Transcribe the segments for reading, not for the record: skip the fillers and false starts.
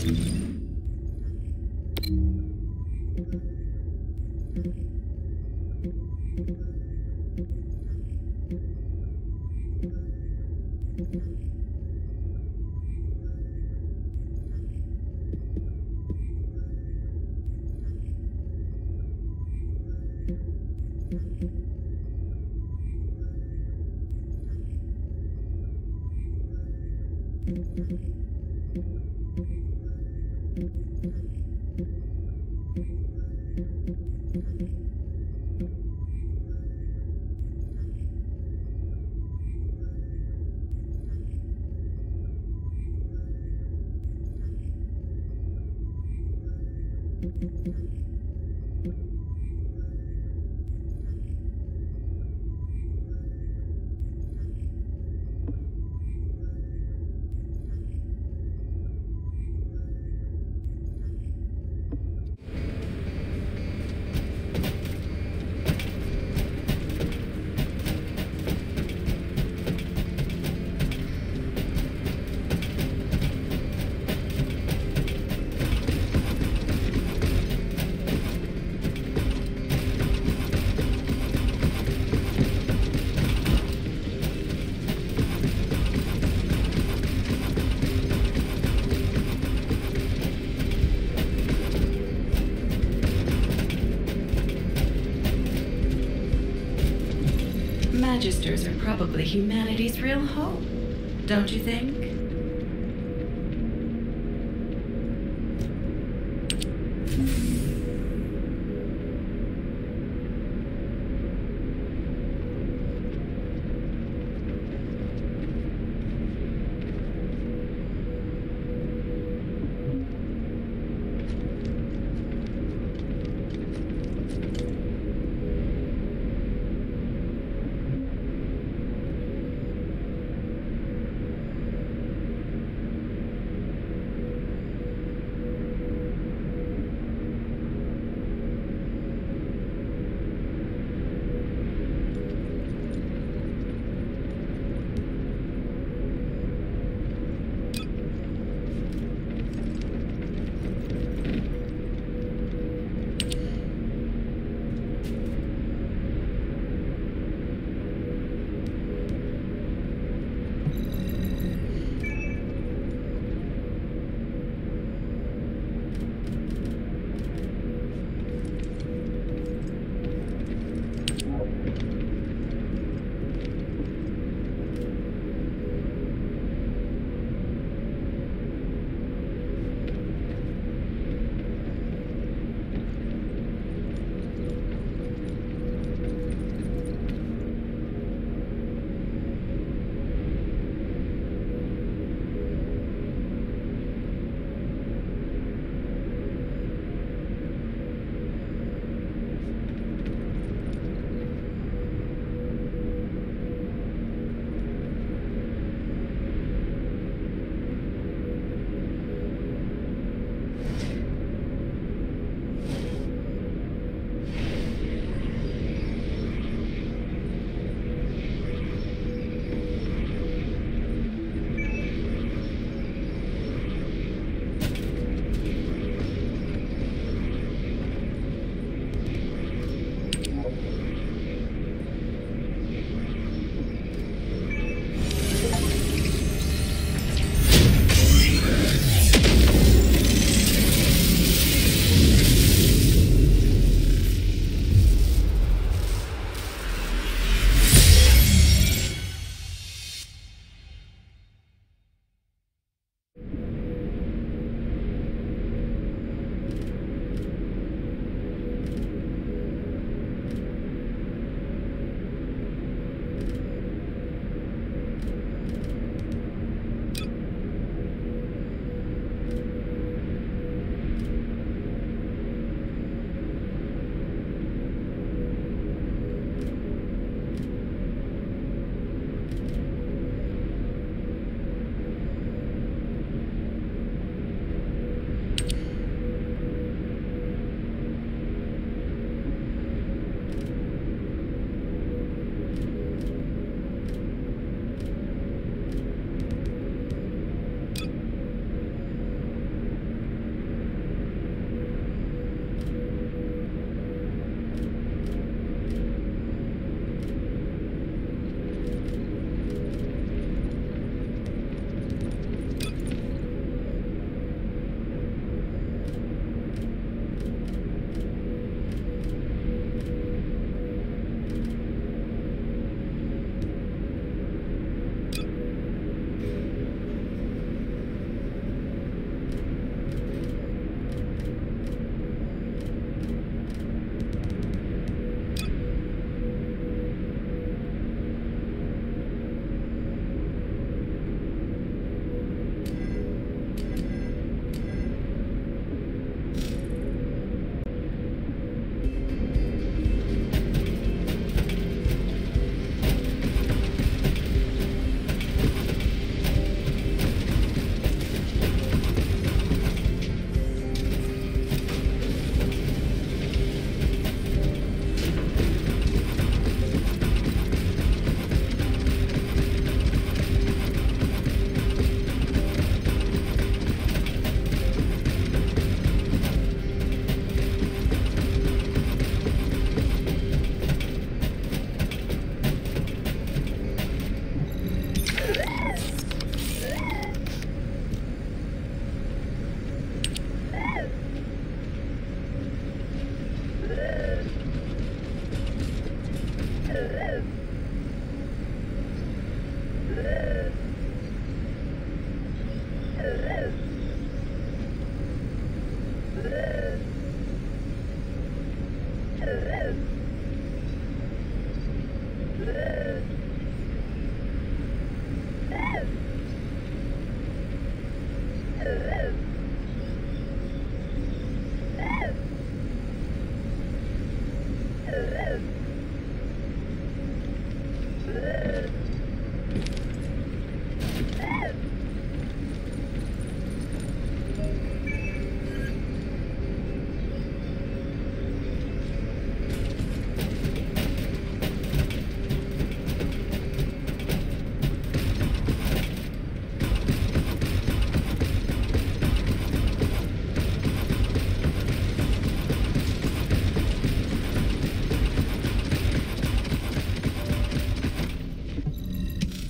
Magisters are probably humanity's real hope, don't you think?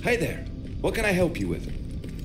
Hi there. What can I help you with?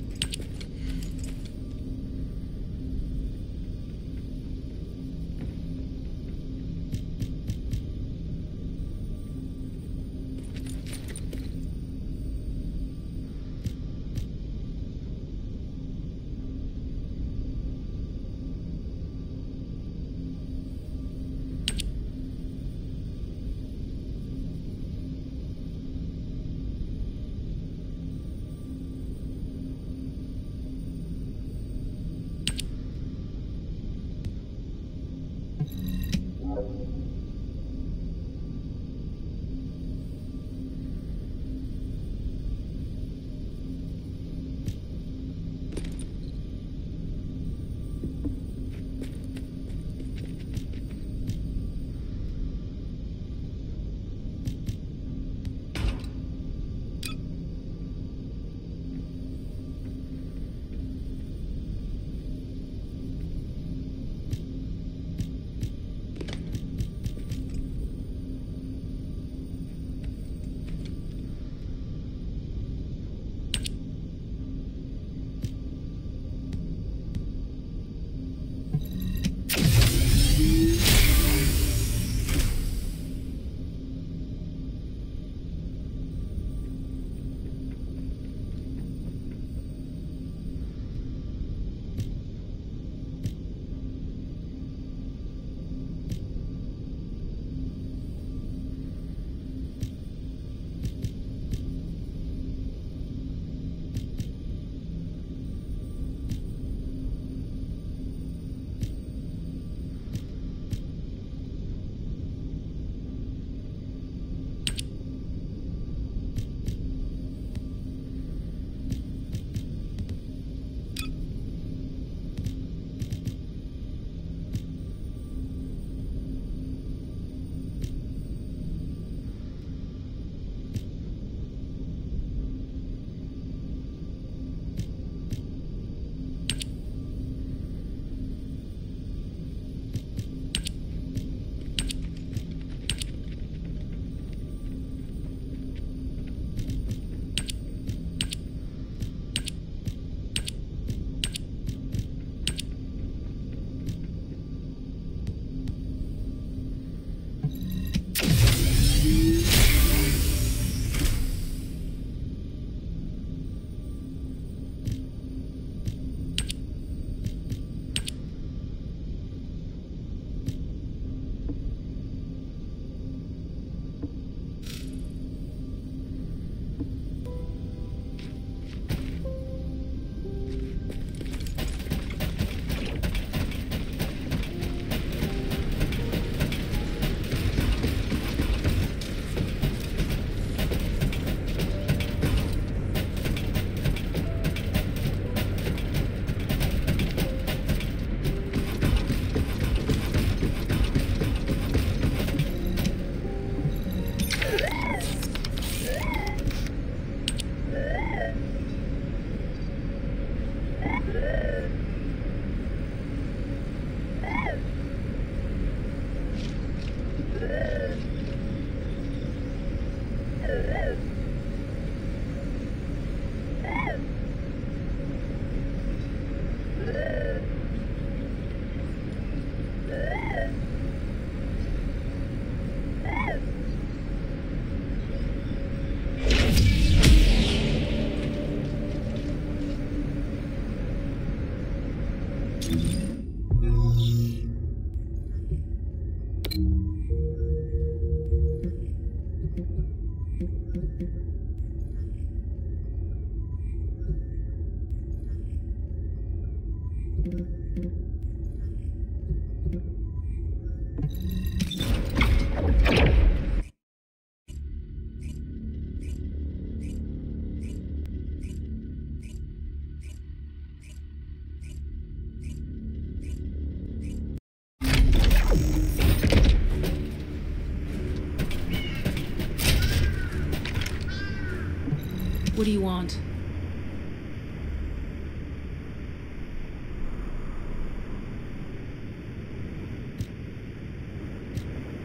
What do you want?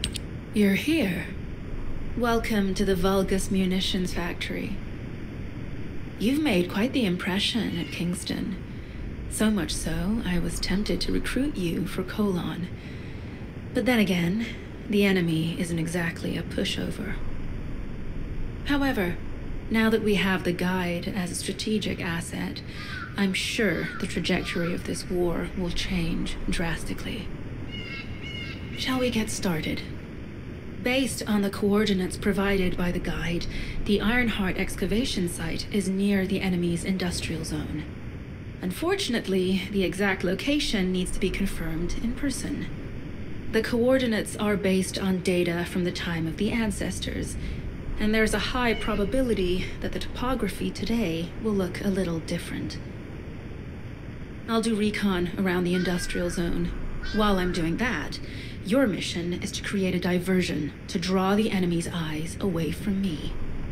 You're here. Welcome to the Vulgus Munitions Factory. You've made quite the impression at Kingston. So much so, I was tempted to recruit you for Colon. But then again, the enemy isn't exactly a pushover. However, now that we have the guide as a strategic asset, I'm sure the trajectory of this war will change drastically. Shall we get started? Based on the coordinates provided by the guide, the Ironheart excavation site is near the enemy's industrial zone. Unfortunately, the exact location needs to be confirmed in person. The coordinates are based on data from the time of the ancestors, and there's a high probability that the topography today will look a little different. I'll do recon around the industrial zone. While I'm doing that, your mission is to create a diversion to draw the enemy's eyes away from me.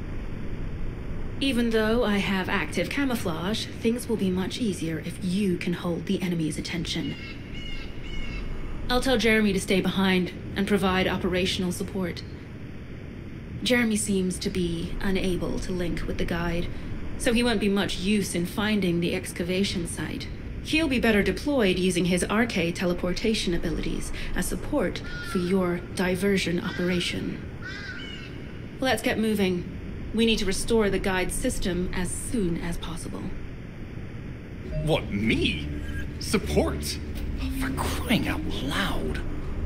Even though I have active camouflage, things will be much easier if you can hold the enemy's attention. I'll tell Jeremy to stay behind and provide operational support. Jeremy seems to be unable to link with the guide, so he won't be much use in finding the excavation site. He'll be better deployed using his arcade teleportation abilities as support for your diversion operation. Let's get moving. We need to restore the guide system as soon as possible. What, me? Support? For crying out loud.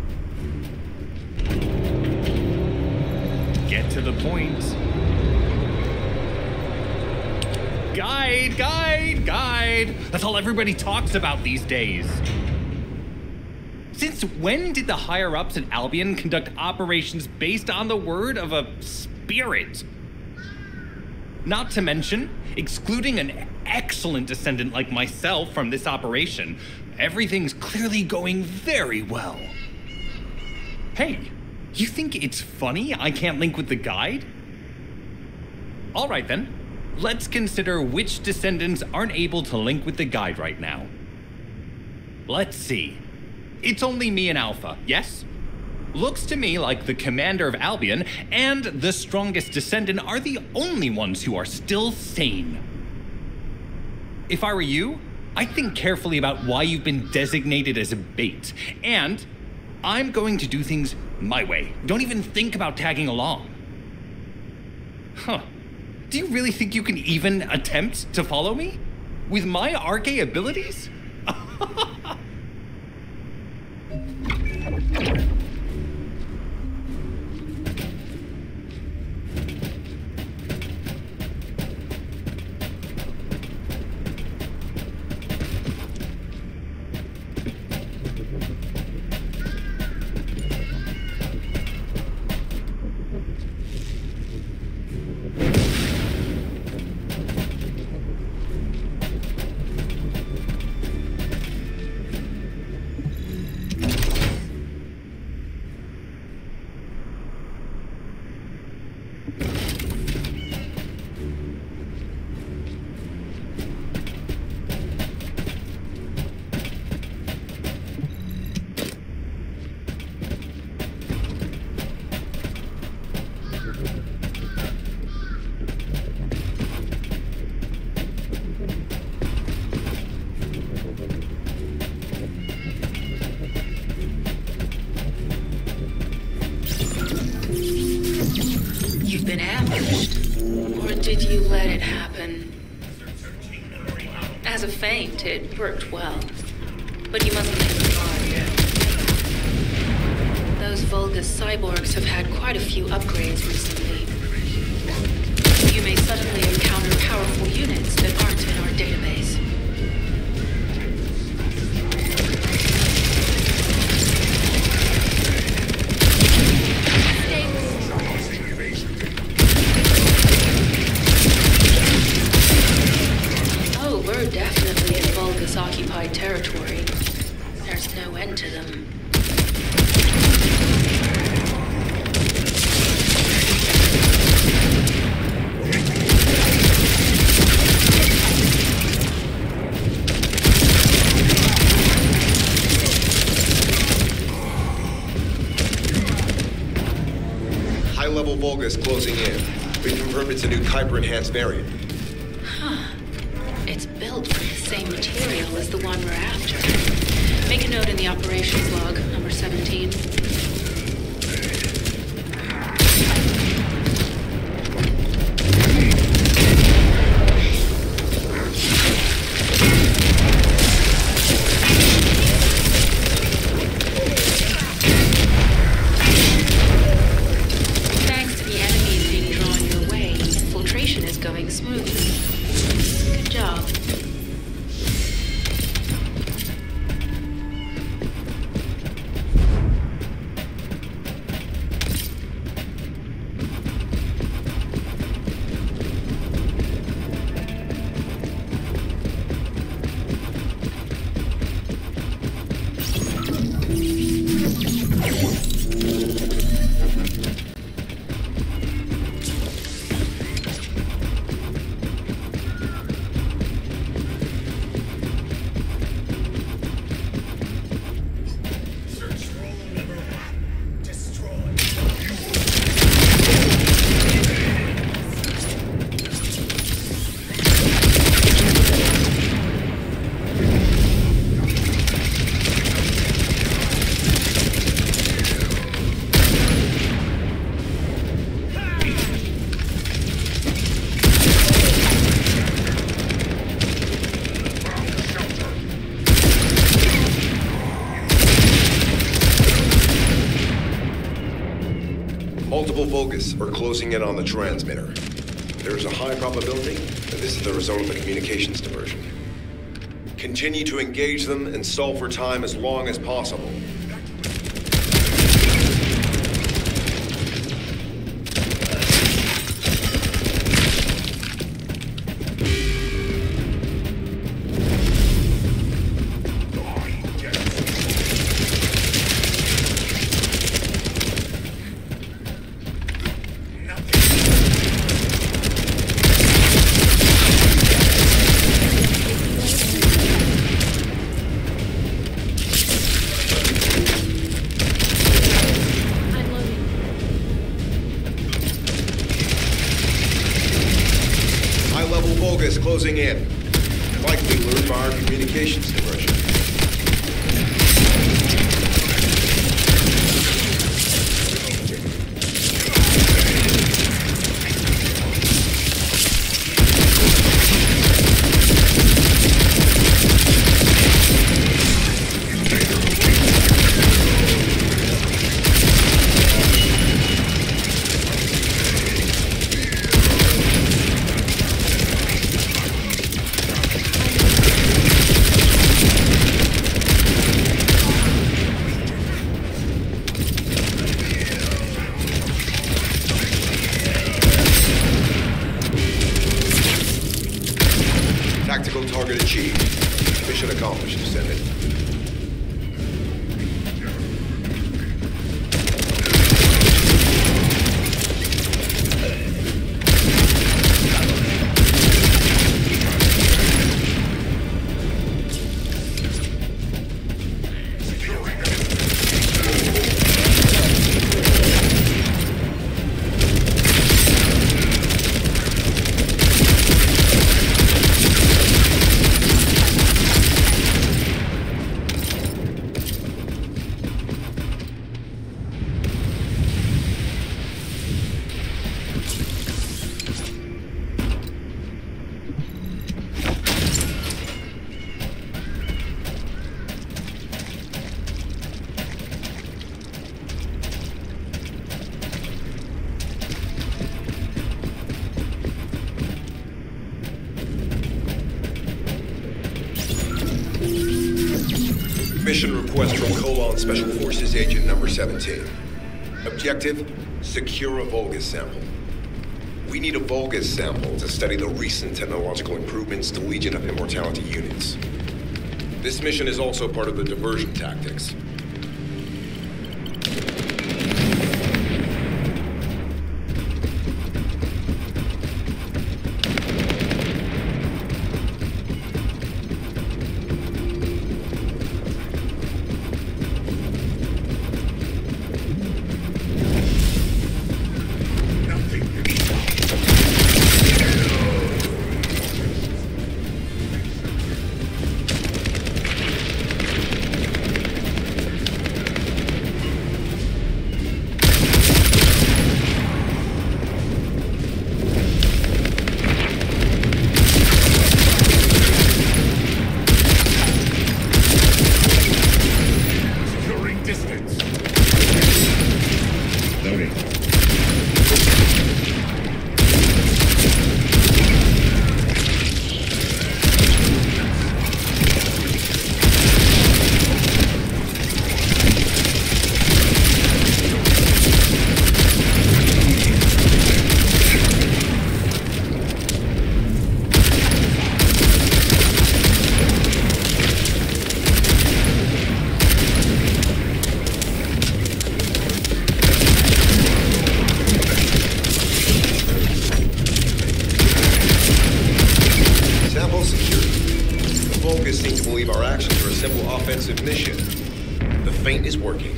Get to the point. Guide, guide, guide. That's all everybody talks about these days. Since when did the higher-ups at Albion conduct operations based on the word of a spirit? Not to mention, excluding an excellent descendant like myself from this operation, everything's clearly going very well. Hey, you think it's funny I can't link with the guide? All right then. Let's consider which descendants aren't able to link with the guide right now. Let's see. It's only me and Alpha, yes? Looks to me like the commander of Albion and the strongest descendant are the only ones who are still sane. If I were you, I'd think carefully about why you've been designated as a bait, and I'm going to do things my way. Don't even think about tagging along. Huh. Do you really think you can even attempt to follow me? With my arcade abilities? Been ambushed? Or did you let it happen? As a feint, it worked well. But you must think hard. Those Vulgus cyborgs have had quite a few upgrades recently. You may suddenly encounter powerful units that aren't in our database. We're definitely in Vulgus-occupied territory. There's no end to them. High-level Vulgus closing in. We confirmed it's a new Kuiper-enhanced variant. Huh. It's built from the same material as the one we're after. Make a note in the operations log, number 17. Thanks to the enemy being drawn your way, infiltration is going smoothly. Good job. Multiple Vulgus are closing in on the transmitter. There is a high probability that this is the result of a communications diversion. Continue to engage them and stall for time as long as possible. High-level Vulgus closing in. Likely lured by our communications diversion. Tactical target achieved. Mission accomplished, Descendant. Mission request from Colon Special Forces Agent number 17. Objective, secure a Vulgus sample. We need a Vulgus sample to study the recent technological improvements to Legion of Immortality units. This mission is also part of the diversion tactics. Vulgus seem to believe our actions are a simple offensive mission. The feint is working.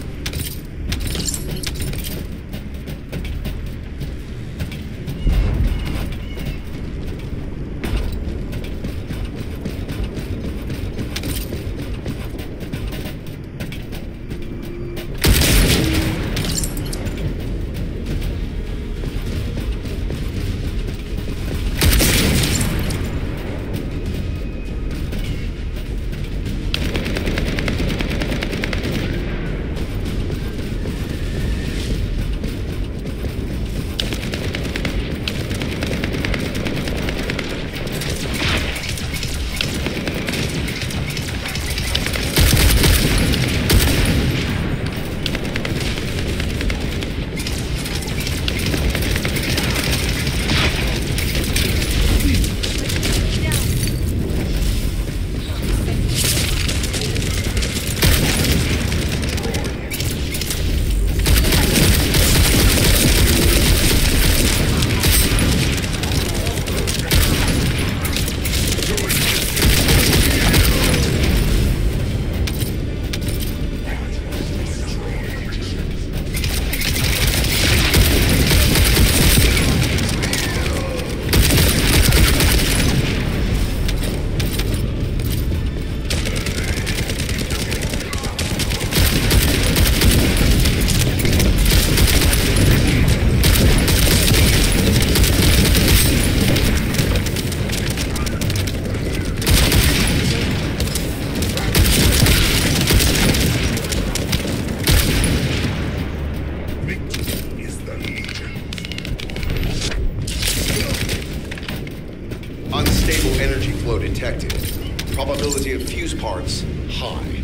Unstable energy flow detected. Probability of fuse parts, high.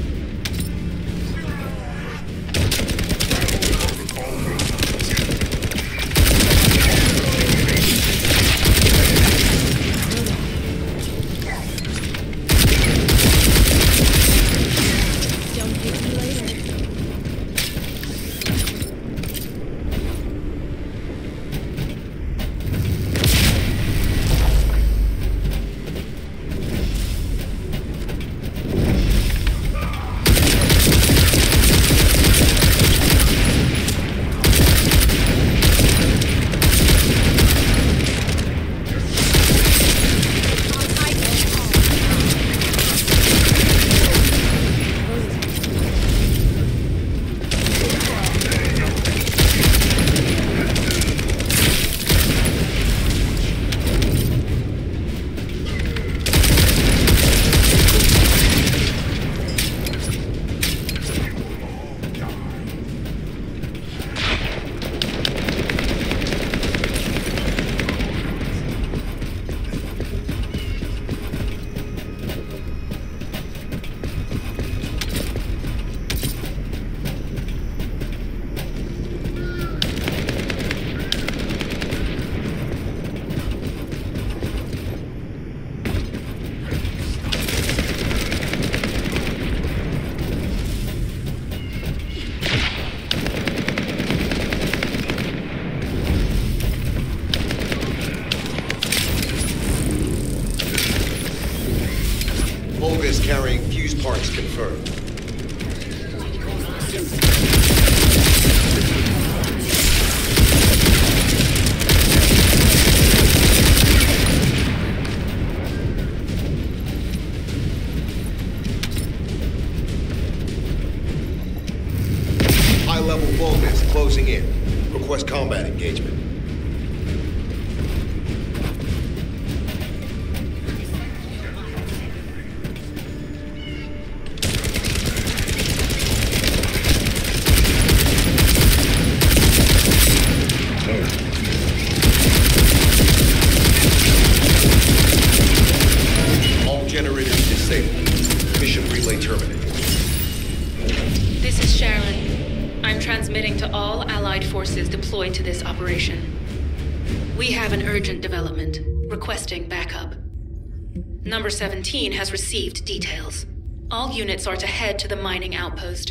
Vulgus carrying fuse parts confirmed. High-level Vulgus closing in. Request combat engagement. All generators disabled. Mission relay terminated. This is Sharon. I'm transmitting to all Allied forces deployed to this operation. We have an urgent development, requesting backup. Number 17 has received details. All units are to head to the mining outpost.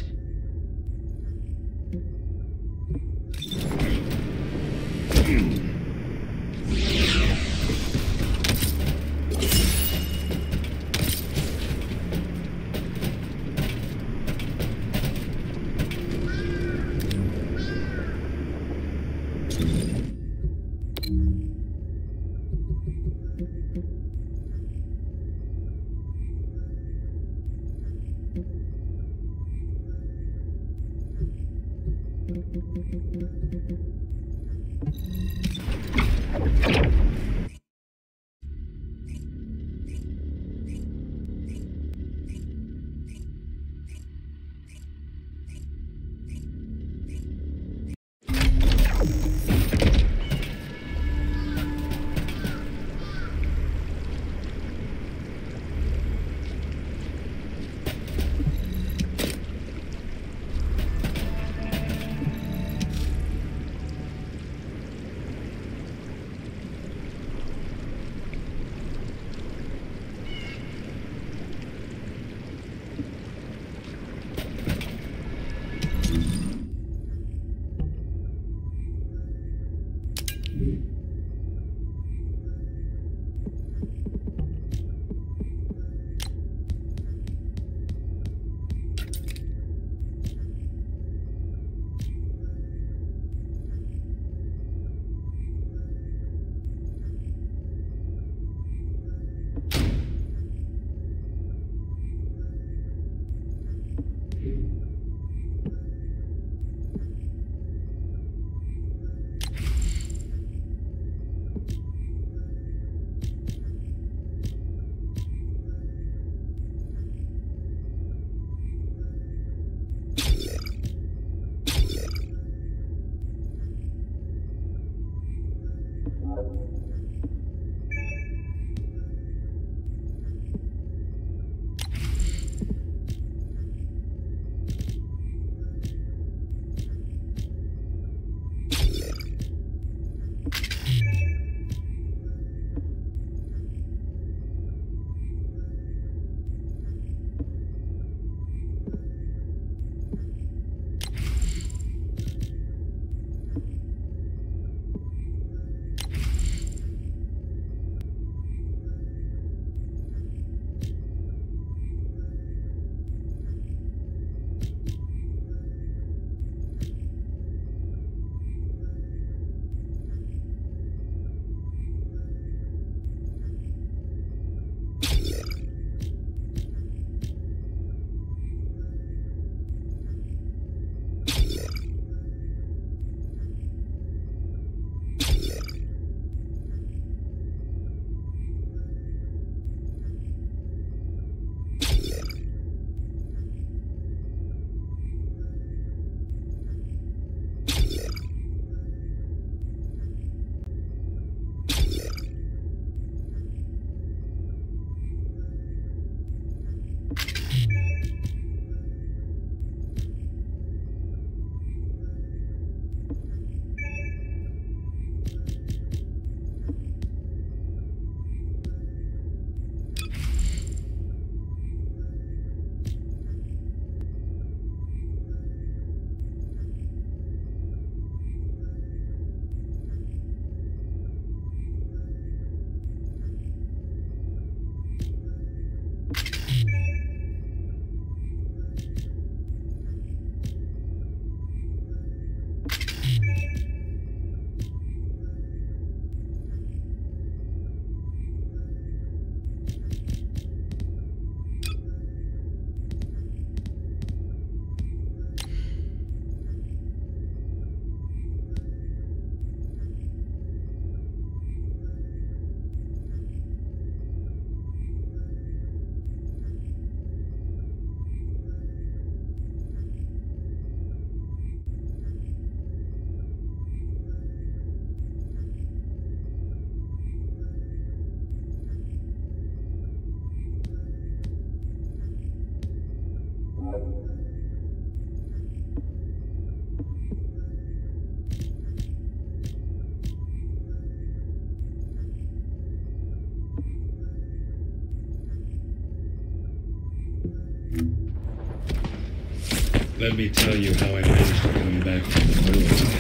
Let me tell you how I managed to come back from the military.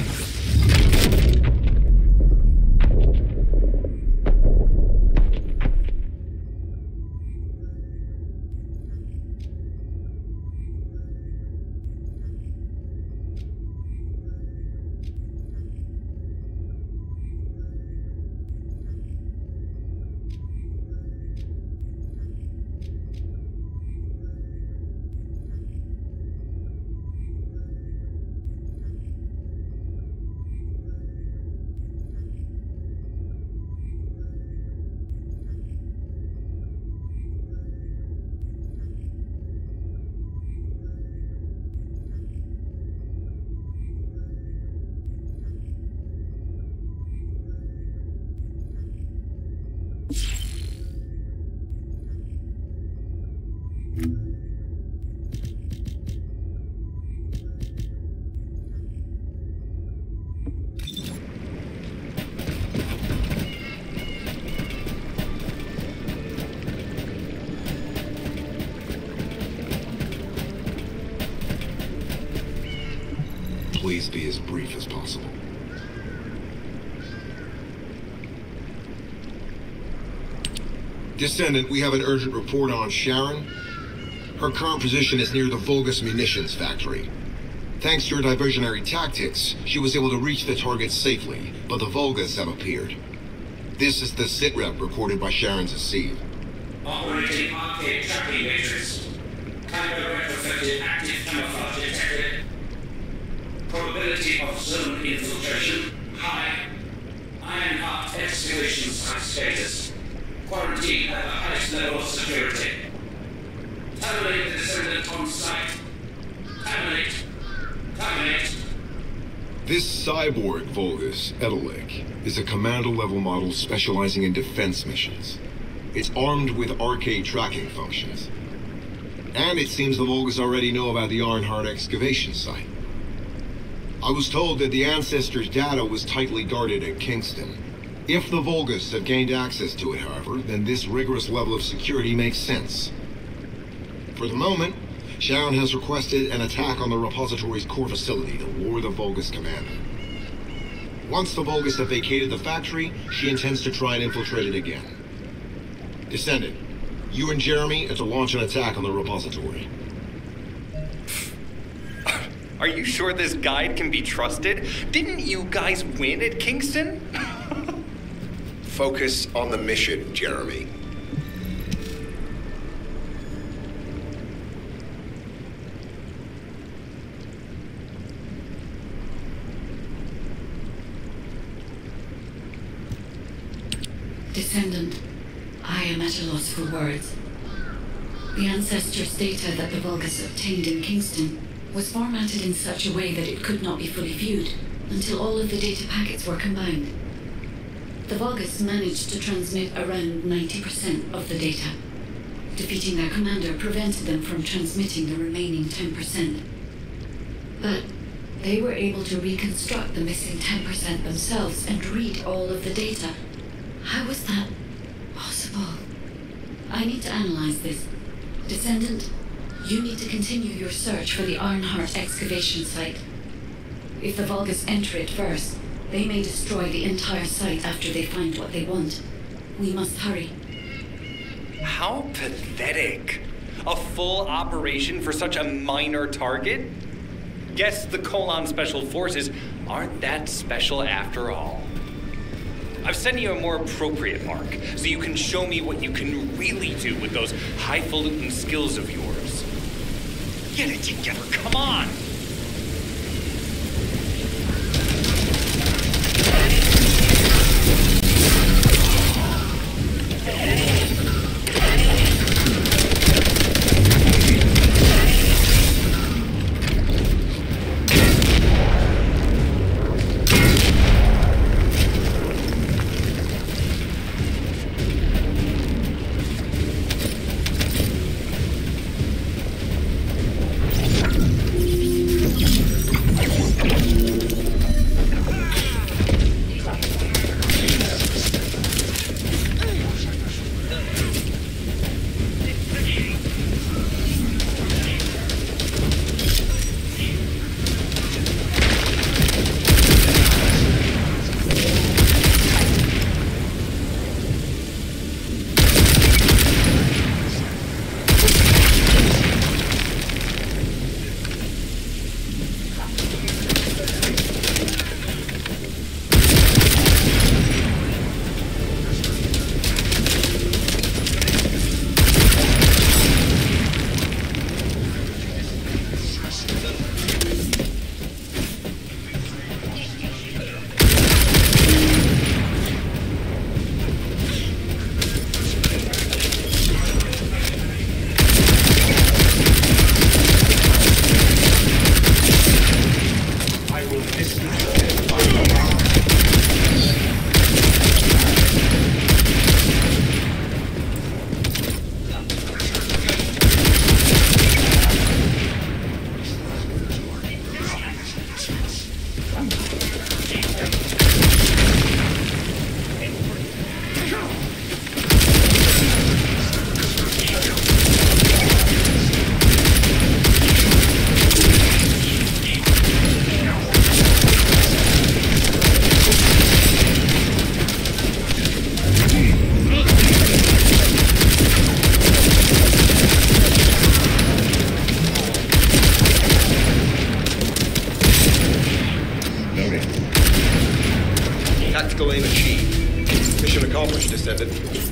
Please be as brief as possible. Descendant, we have an urgent report on Sharon. Her current position is near the Vulgus munitions factory. Thanks to her diversionary tactics, she was able to reach the target safely, but the Vulgus have appeared. This is the sitrep reported by Sharon's Asiv. Operating arcade tracking matrix. Timer retrofitted active camouflage detected. Probability of zone infiltration high. Ironheart excavation site status. Quarantine at the highest level of security. Terminate the Descendant on site. Terminate. Terminate. This cyborg Vulgus, Edelik, is a commando-level model specializing in defense missions. It's armed with arcade tracking functions. And it seems the Vulgus already know about the Ironheart excavation site. I was told that the Ancestors' data was tightly guarded at Kingston. If the Vulgus have gained access to it, however, then this rigorous level of security makes sense. For the moment, Sharon has requested an attack on the repository's core facility to lure the Vulgus commander. Once the Vulgus have vacated the factory, she intends to try and infiltrate it again. Descendant, you and Jeremy are to launch an attack on the repository. Are you sure this guide can be trusted? Didn't you guys win at Kingston? Focus on the mission, Jeremy. Descendant, I am at a loss for words. The Ancestors' data that the Vulgus obtained in Kingston was formatted in such a way that it could not be fully viewed until all of the data packets were combined. The Vulgus managed to transmit around 90% of the data. Defeating their commander prevented them from transmitting the remaining 10%. But they were able to reconstruct the missing 10% themselves and read all of the data. How was that possible? I need to analyze this. Descendant, you need to continue your search for the Ironheart excavation site. If the Vulgus enter it first, they may destroy the entire site after they find what they want. We must hurry. How pathetic. A full operation for such a minor target? Guess the Colon Special Forces aren't that special after all. I've sent you a more appropriate mark, so you can show me what you can really do with those highfalutin skills of yours. Get it together, come on! Listen.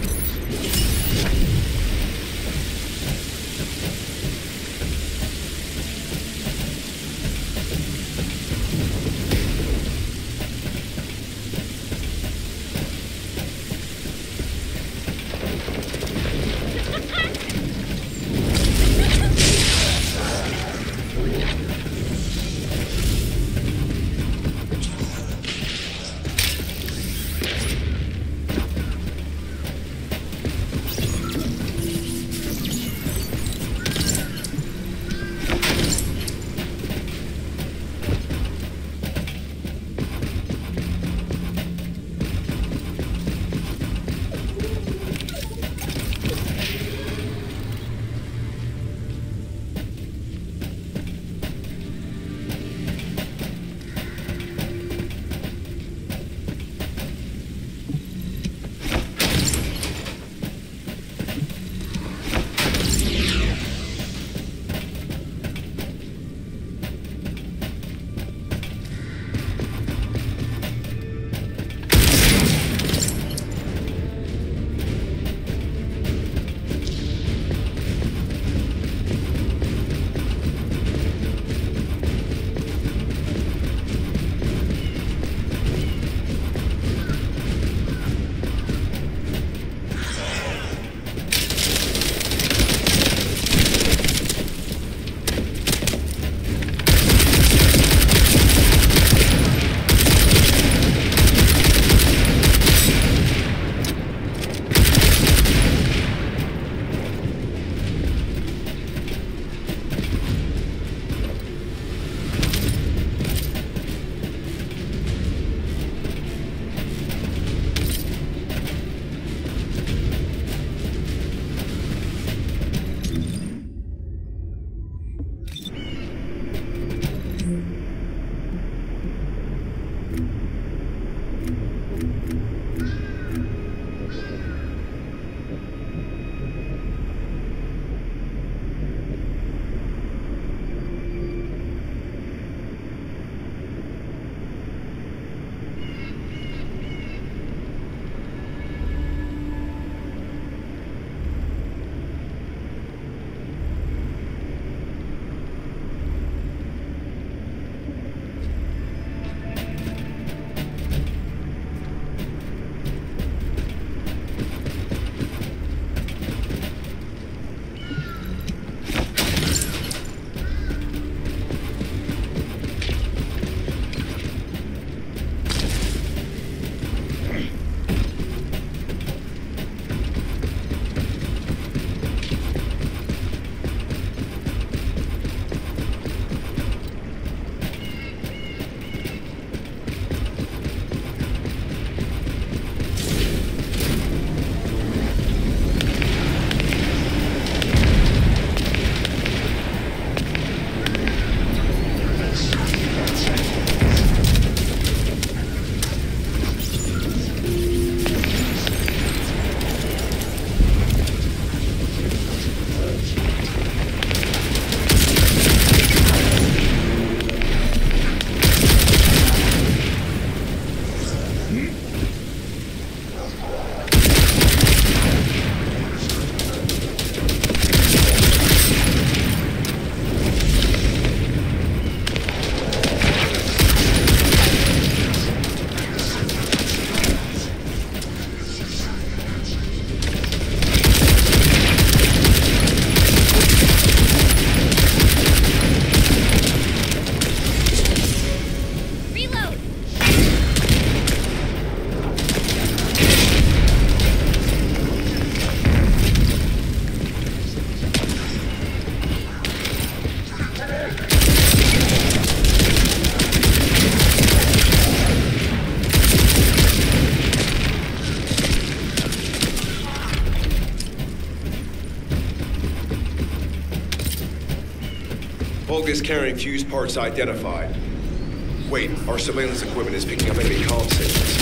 Vulgus carrying fuse parts identified. Wait, our surveillance equipment is picking up enemy comm signals.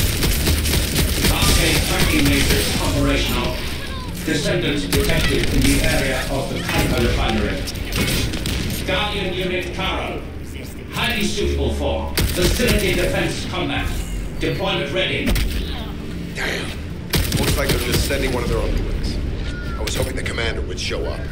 Arcade tracking lasers operational. Descendants detected in the area of the Piper refinery. Guardian Unit Carol. Highly suitable for facility defense combat. Deployment ready. Damn. What Looks like they're just sending one of their underlings. I was hoping the commander would show up.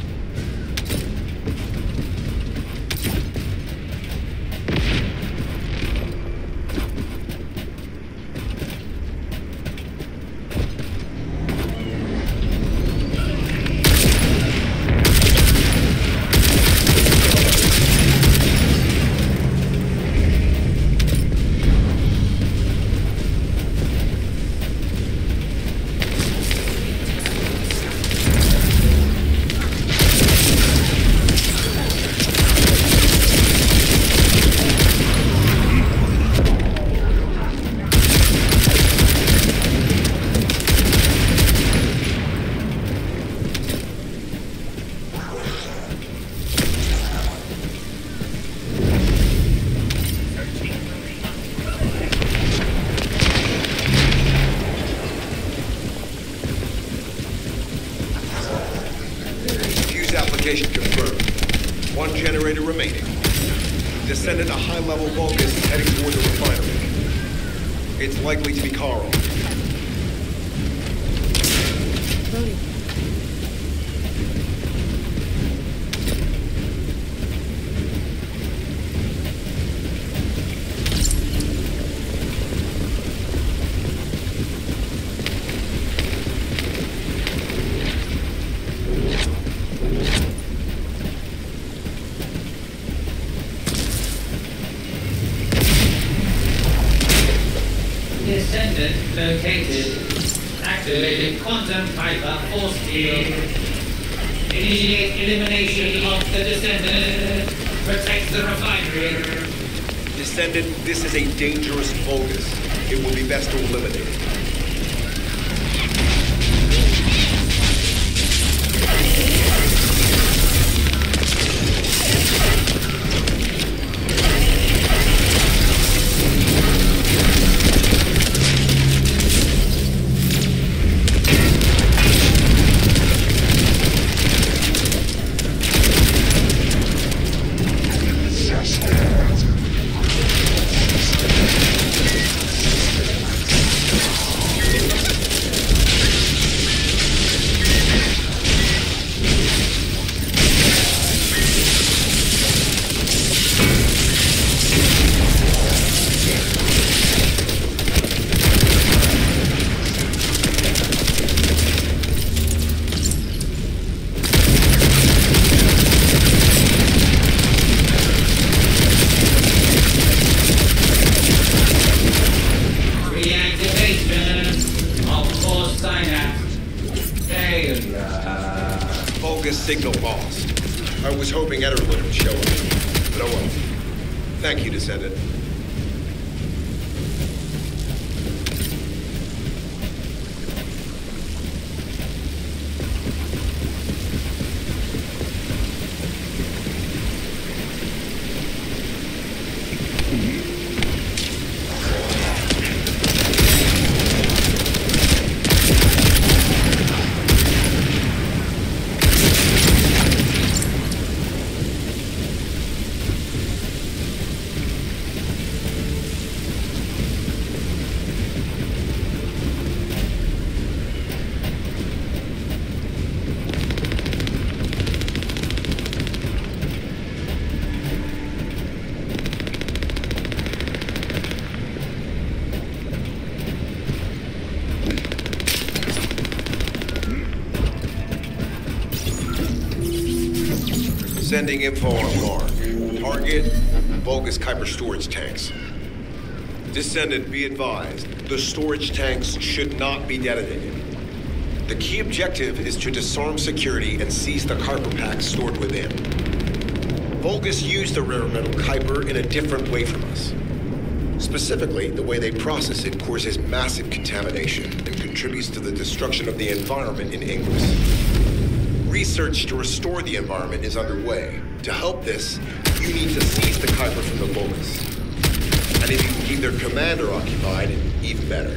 Application confirmed. One generator remaining. Descendant a high-level Vulgus heading toward the refinery. It's likely to be Carl. Loading. Descendant located. Activated quantum fiber force field. Initiate elimination of the Descendant. Protect the refinery. Descendant, this is a dangerous Vulgus. It will be best to eliminate it. Signal lost. I was hoping Ederlin would show up. But oh well. Thank you, Descendant. Sending info on mark. Target, Vulgus Kuiper storage tanks. Descendant, be advised. The storage tanks should not be detonated. The key objective is to disarm security and seize the Kuiper packs stored within. Vulgus use the rare metal Kuiper in a different way from us. Specifically, the way they process it causes massive contamination and contributes to the destruction of the environment in Ingress. Research to restore the environment is underway. To help this, you need to seize the Kuiper from the Vulgus. And if you can keep their commander occupied, even better.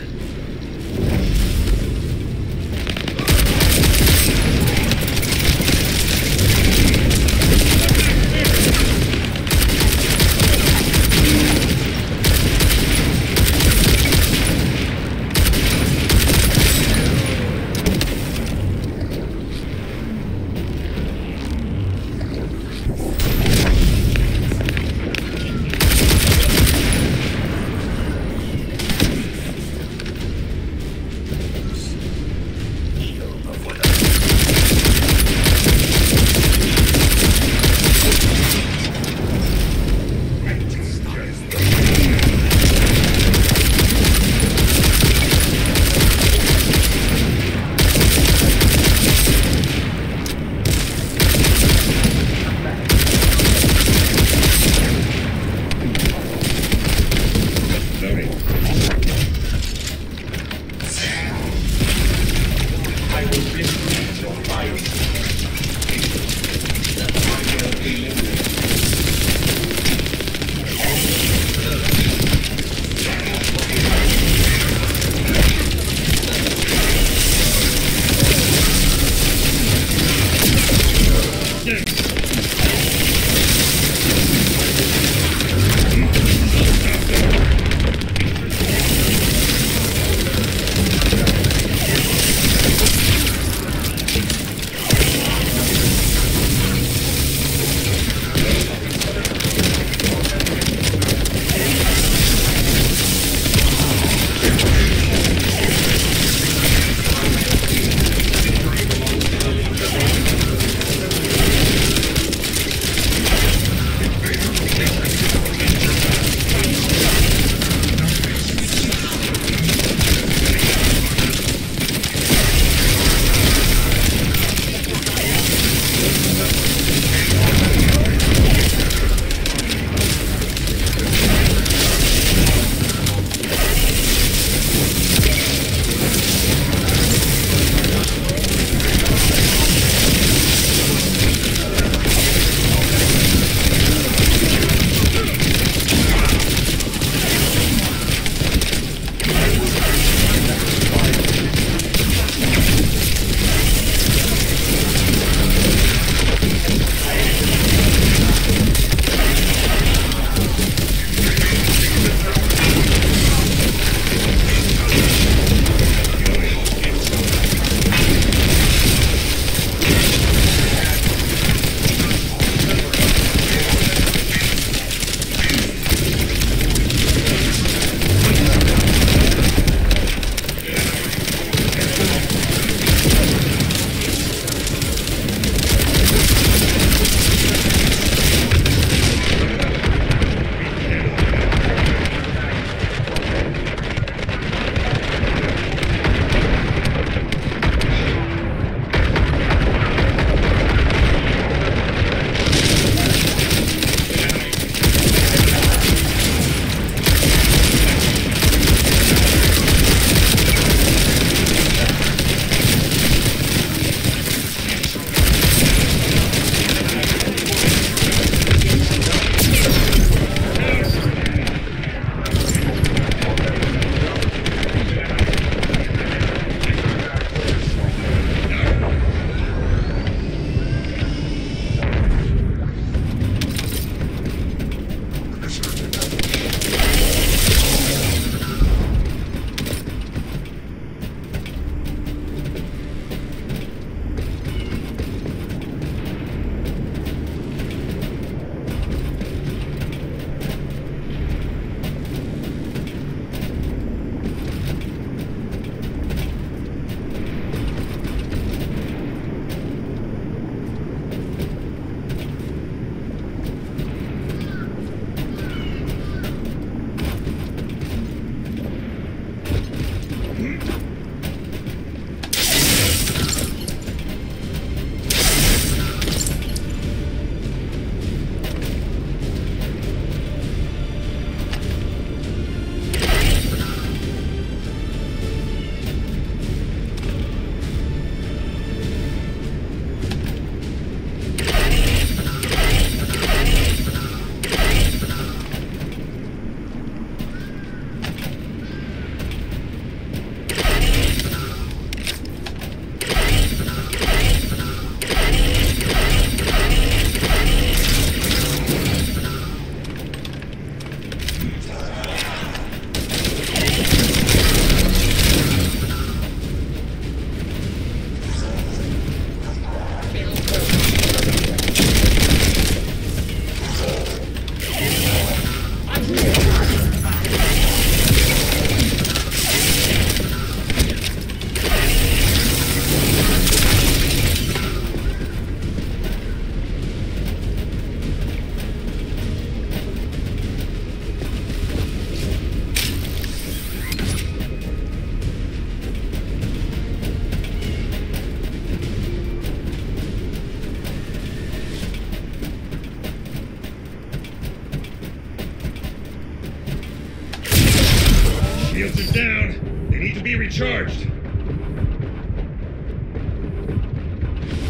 Shields are down. They need to be recharged.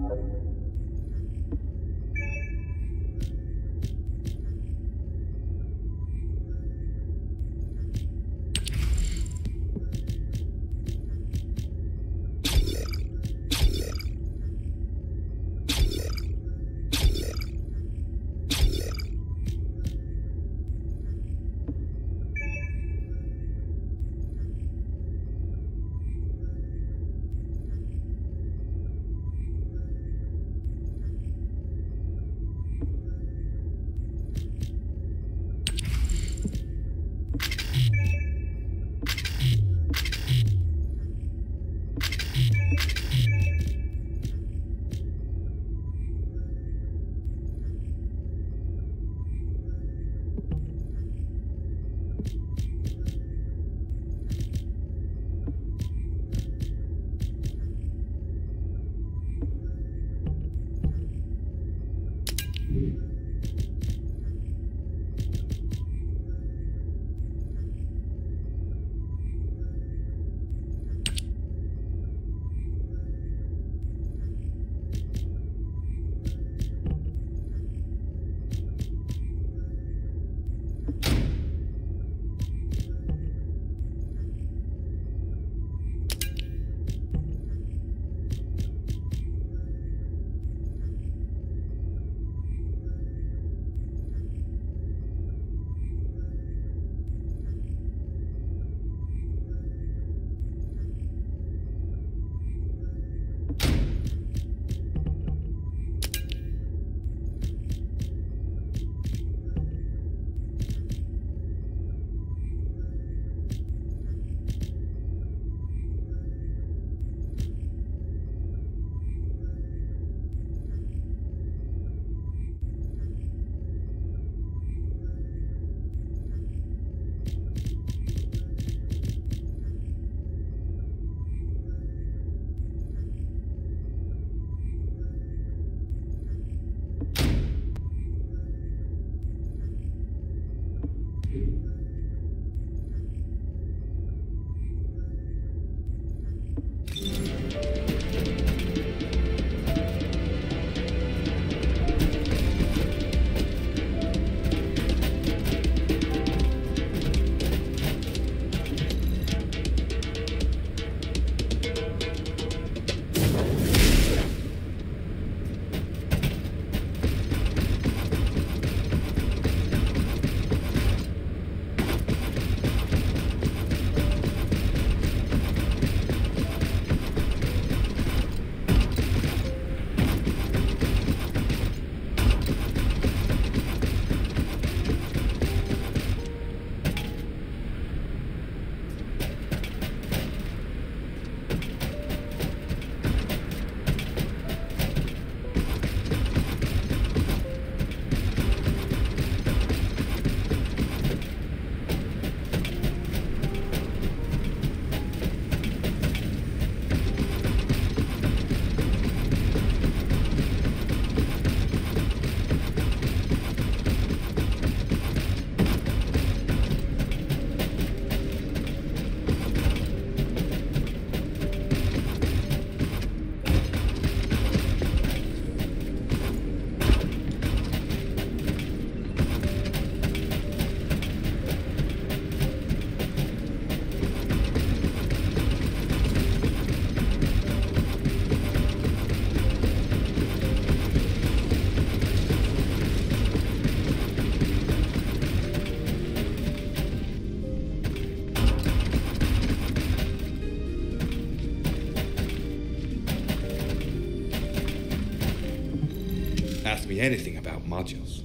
Ask me anything about modules.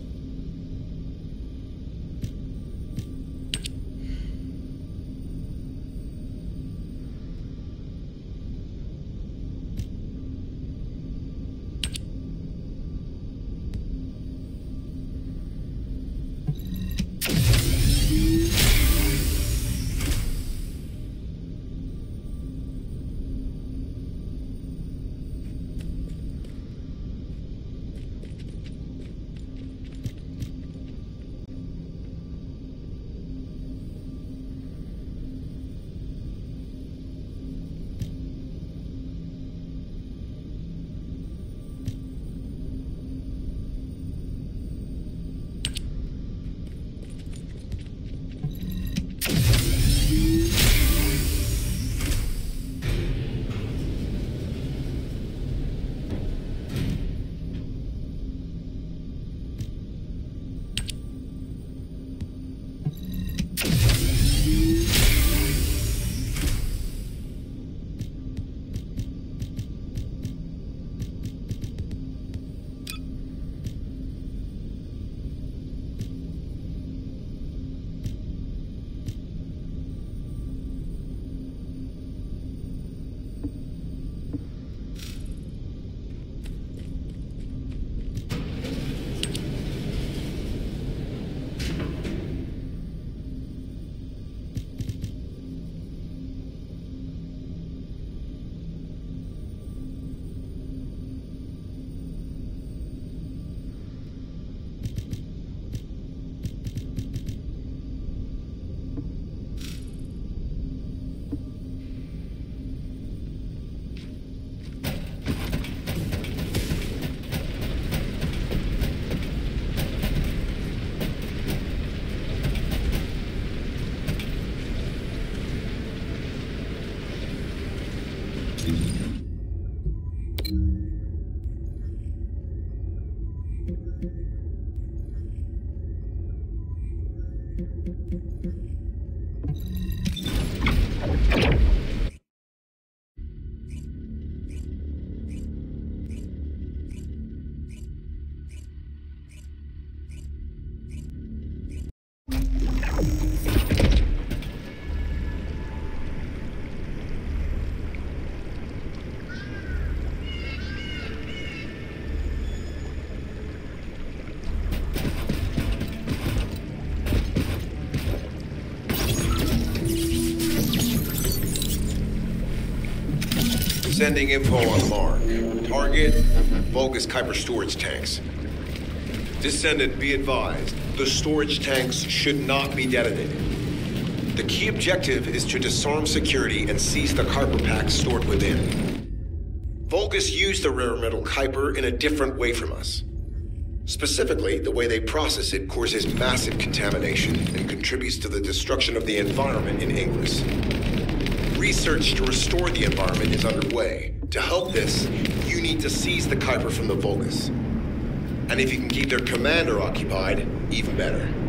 Sending info on mark. Target, Vulgus Kuiper storage tanks. Descendant, be advised. The storage tanks should not be detonated. The key objective is to disarm security and seize the Kuiper packs stored within. Vulgus used the rare metal Kuiper in a different way from us. Specifically, the way they process it causes massive contamination and contributes to the destruction of the environment in Ingress. Research to restore the environment is underway. To help this, you need to seize the Kuiper from the Vulgus. And if you can keep their commander occupied, even better.